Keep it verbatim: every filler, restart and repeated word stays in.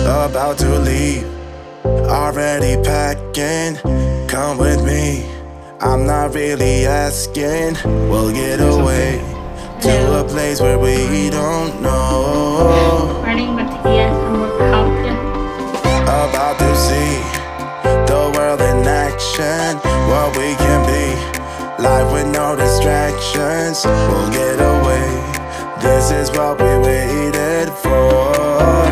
about to leave, already packing. Come with me, I'm not really asking. We'll get away to a place where we don't know. Morning, but yes, I'm working out. About to see the world in action, what we can be, life with no distractions. We'll get away, this is what we waited for.